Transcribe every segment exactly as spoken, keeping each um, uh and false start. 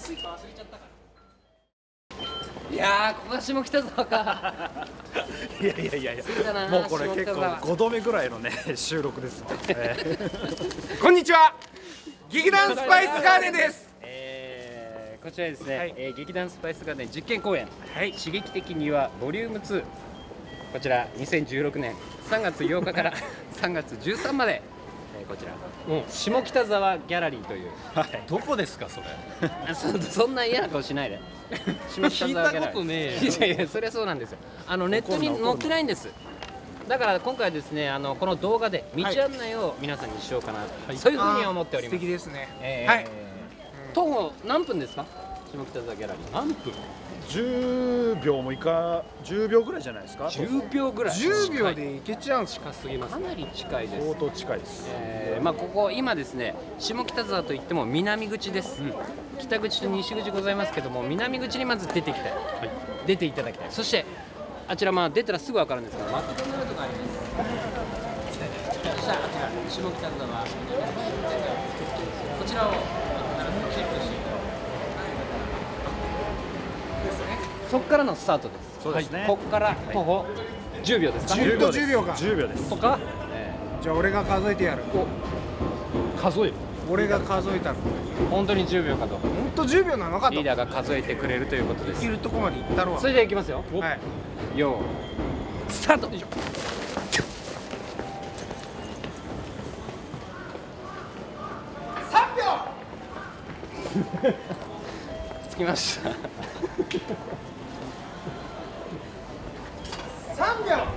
スイカ忘れちゃったから。いやー、ここが下北沢か。 いやいやいやいや、もうこれ結構ごどめぐらいのね収録ですもん、えー、こんにちは、劇団スパイスガーデンです。 えー、こちらですね、はい、えー、劇団スパイスガーデン実験公演、 はい、 刺激的にはボリュームツー、こちらにせんじゅうろくねんさんがつようかからさんがつじゅうさんまで、えー、こちら、うん、下北沢ギャラリーという、 はい、どこですかそれそ, そんな嫌な顔しないで。下北沢ギャラリー聞いたことねえよ。いやいや、それはそうなんですよ。あのネットに載ってないんです。だから今回ですね、あのこの動画で道案内を皆さんにしようかな、はい、そういうふうに思っております。 素敵ですね。 えー、はい。徒歩何分ですか？下北沢ギャラリー。何分？ じゅうびょうもいか、じゅうびょうぐらいじゃないですか。 じゅうびょうぐらい。 じゅうびょうで行けちゃうん近すぎます。かなり近いです。 相当近いです。 えー、まあここ今ですね、下北沢といっても南口です。うん、北口と西口ございますけども、南口にまず出てきたい。はい、出ていただきたい。そしてあちら、まあ出たらすぐ分かるんですが、マクドナルドがあります。そしたらあちら下北沢、こちらをチェックして。そこからのスタートです。 そうですね。 ここから徒歩じゅうびょうですか。 じゅうびょうじゅうびょうか。 じゅうびょうです。 とか。 じゃあ俺が数えてやる。 数える。 俺が数えたの。 本当にじゅうびょうかと。 本当じゅうびょうなのかと。 リーダーが数えてくれるということです。 いるとこまで行ったろう。 それではいきますよ。 はい。 よー、スタート。 さんびょう。 つきました。 さんびょう。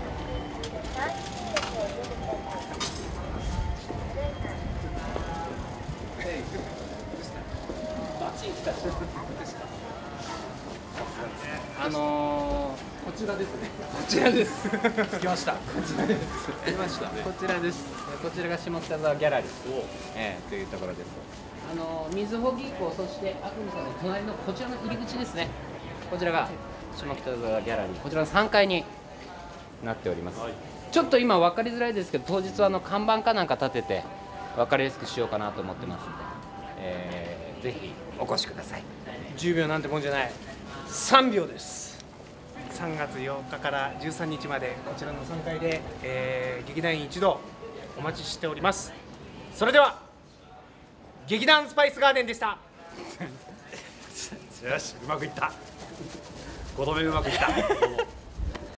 あのー、こちらですね。こちらです。 着きました。こちらです。着きました。こちらです。こちらが下北沢ギャラリー、えー、というところです。あのー、みずほ銀行、そしてアクムさんの隣のこちらの入り口ですね。こちらが下北沢ギャラリー、こちらのさんがいになっております。はい、ちょっと今分かりづらいですけど、当日はあの看板かなんか立てて分かりやすくしようかなと思ってますので、えー、ぜひお越しください。 じゅうびょうなんてもんじゃない。さんびょうです。さんがつようかからじゅうさんにちまでこちらのさんがいで、えー、劇団員一同お待ちしております。それでは劇団スパイスガーデンでした。 よし、うまくいった。ごどめうまくいった。